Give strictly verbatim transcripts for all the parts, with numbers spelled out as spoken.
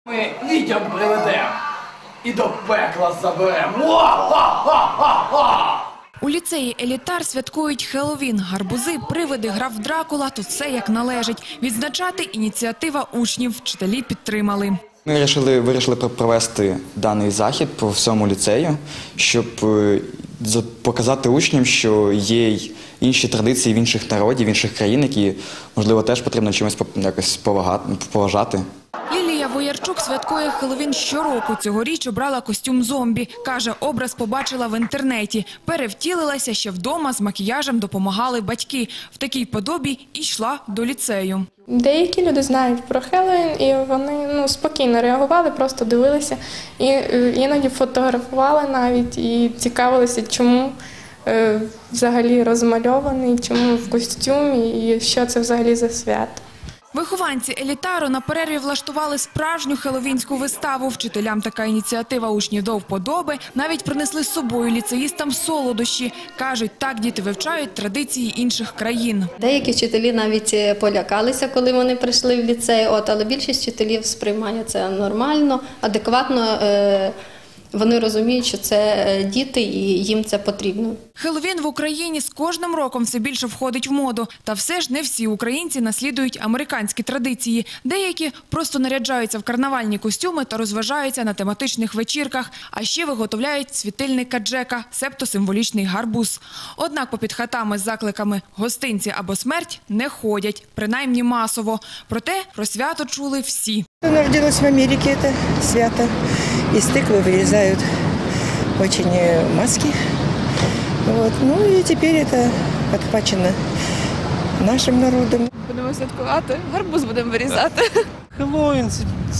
Ми дітям приведемо і до пекла заберемо. Ва-ха-ха-ха-ха! У ліцеї «Елітар» святкують Хеллоуін. Гарбузи, привиди, граф Дракула – тут все як належить. Відзначати ініціатива учнів. Вчителі підтримали. Ми вирішили, вирішили провести даний захід по всьому ліцею, щоб показати учням, що є й інші традиції в інших народів, в інших країн, які, можливо, теж потрібно чимось якось поважати. Лілія Воярчук святкує Хеллоуін щороку. Цьогоріч обрала костюм зомбі. Каже, образ побачила в інтернеті. Перевтілилася, ще вдома з макіяжем допомагали батьки. В такій подобі і йшла до ліцею. Деякі люди знають про Хеллоуін, і вони ну, спокійно реагували, просто дивилися. І іноді фотографували навіть і цікавилися, чому е, взагалі розмальований, чому в костюмі і що це взагалі за свято. Вихованці «Елітару» на перерві влаштували справжню хеллоуінську виставу. Вчителям така ініціатива учнів до вподоби. Навіть принесли з собою ліцеїстам солодощі. Кажуть, так діти вивчають традиції інших країн. Деякі вчителі навіть полякалися, коли вони прийшли в ліцей, от, але більшість вчителів сприймає це нормально, адекватно. Е Вони розуміють, що це діти і їм це потрібно. Хеллоуін в Україні з кожним роком все більше входить в моду. Та все ж не всі українці наслідують американські традиції. Деякі просто наряджаються в карнавальні костюми та розважаються на тематичних вечірках. А ще виготовляють світильника Джека, себто символічний гарбуз. Однак попід хатами з закликами «гостинці або смерть» не ходять, принаймні масово. Проте про свято чули всі. Народилась в Америке это свято. Из тыквы вырезают очень маски. Вот. Ну и теперь это подхвачено нашим народом. Будемо святкувати, гарбуз будемо вирізати. Хеллоуін,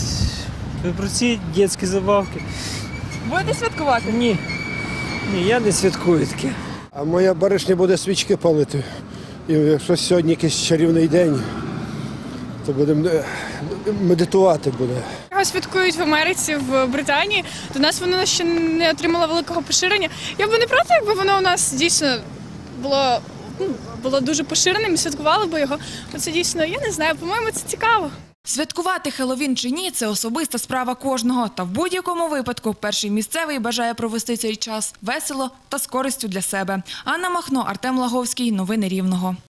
прості дитячі забавки. Будете святкувати? Ні, ні, я не святкую таке. А моя баришня буде свічки палити. І якщо сьогодні якийсь чарівний день, то будемо медитувати буде. Його святкують в Америці, в Британії. До нас воно ще не отримало великого поширення. Я б не проти, якби воно у нас дійсно було, ну, було дуже поширеним і святкували б його. Це дійсно, я не знаю, по-моєму, це цікаво. Святкувати Хеллоуін чи ні – це особиста справа кожного. Та в будь-якому випадку перший місцевий бажає провести цей час весело та з користю для себе. Анна Махно, Артем Лаговський. Новини Рівного.